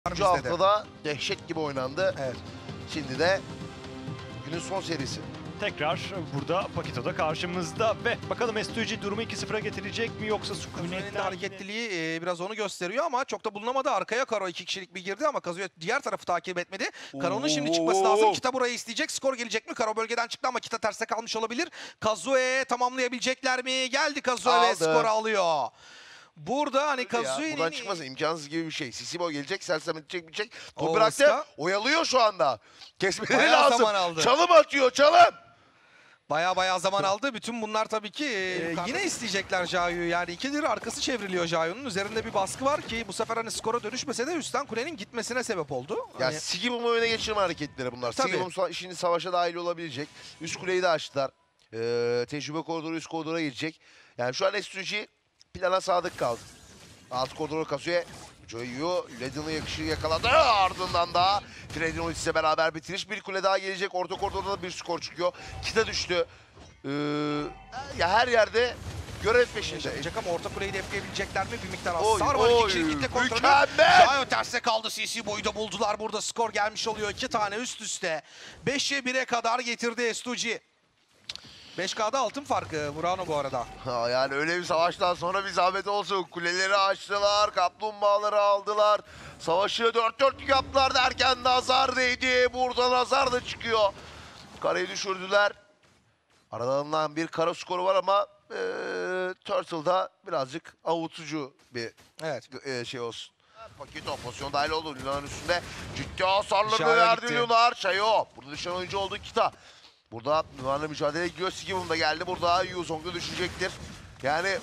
Bu haftada dehşet gibi oynandı. Evet. Şimdi de günün son serisi. Tekrar burada Pakito da karşımızda ve bakalım S2G durumu 2-0'a getirecek mi yoksa Kazuyo'nun da hareketliliği biraz onu gösteriyor ama çok da bulunamadı. Arkaya Karo 2 kişilik bir girdi ama Kazuyo diğer tarafı takip etmedi. Karo'nun şimdi çıkması lazım. Kita burayı isteyecek. Skor gelecek mi? Karo bölgeden çıktı ama Kita terste kalmış olabilir. Kazuyo'ya tamamlayabilecekler mi? Geldi Kazuyo ve skor alıyor. Burada hani Kazuyo'nun... Buradan çıkması imkansız gibi bir şey. Sisibo gelecek, sersem edecek, bitecek. Top bıraktı, oyalıyor şu anda. Kesmeleri bayağı lazım. zaman aldı. Çalım atıyor, çalım! Bayağı zaman aldı. Bütün bunlar tabii ki yine isteyecekler Jao'yu. Yani ikidir arkası çevriliyor Jao'nun. Üzerinde bir baskı var ki bu sefer hani skora dönüşmese de üstten kulenin gitmesine sebep oldu. Ya Hani... Sigibum'u öne geçirme hareketleri bunlar. Sigibum şimdi savaşa dahil olabilecek. Üst kuleyi de açtılar. Tecrübe koridoru üst koridora girecek. Yani şu an S2G plana sadık kaldı. Alt koridora Kazuya. Joyu Ledin'e yakışır yakaladı. Ardından da Fred'in ultisiyle beraber bitiriş. Bir kule daha gelecek. Orta koridorda da bir skor çıkıyor. Kita düştü. Ya her yerde görev peşinde. Ama orta kuleyi defleyebilecekler mi? Bir miktar hasar var. İki kişilik kitle kontrolü. Mükemmel! Jayo terste kaldı. CC boyu da buldular. Burada skor gelmiş oluyor. 2 tane üst üste. 5'e 1'e kadar getirdi S2G. 5K'da altın farkı Murano bu arada. Ha, yani öyle bir savaştan sonra bir zahmet olsun. Kuleleri açtılar, kaplumbağaları aldılar. Savaşı 4-4 yaptılar derken nazar değdi. Buradan nazar da çıkıyor. Kareyi düşürdüler. Aralarından bir kara skoru var ama Turtle'da birazcık avutucu bir şey olsun. Pakito pozisyon dahil oldu. Lunar'ın üstünde ciddi hasarlarını verdi Lunar. Chayo. Burada düşen oyuncu oldu Kita. Burada Lunar'la mücadele ediyor. Sigibum da geldi. Burada Yuzong'da düşecektir. Yani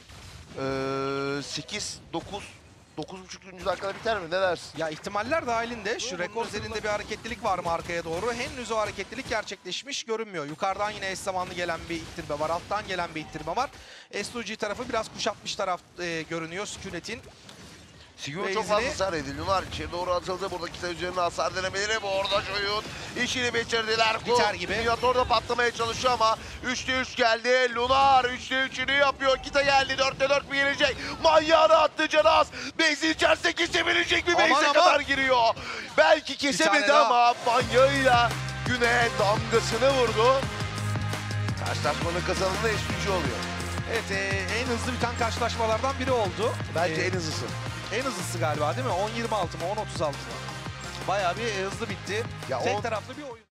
8, 9, 9.5. dakikada biter mi? Ne dersin? Ya ihtimaller dahilinde. Şu rekor üzerinde bir hareketlilik var mı arkaya doğru? Henüz o hareketlilik gerçekleşmiş görünmüyor. Yukarıdan yine eş zamanlı gelen bir ittirme var. Alttan gelen bir ittirme var. S2G tarafı biraz kuşatmış taraf görünüyor Sükunet'in. Sigibum çok fazla hasar edildi. Lunar içeri doğru atıldı. Burada Kita üzerine hasar denemeleri. Bu arada Joy'un işini bitirdiler. Biter gibi. Miniator da patlamaya çalışıyor ama 3'te 3 geldi. Lunar 3'te 3'ünü yapıyor. Kita geldi. 4'te 4 mi gelecek? Manyağını attı Canaz. Base'in içerisine kesebilecek mi? Base'e kadar giriyor. Belki kesemedi ama manyağıyla güne damgasını vurdu. Karşılaşmanın kazananı S2G oluyor. Evet, en hızlı biten karşılaşmalardan biri oldu. Bence en hızlısı. En hızlısı galiba değil mi? 10.26 mı? 10.36 mı? Bayağı bir hızlı bitti. Ya Tek taraflı bir oyun.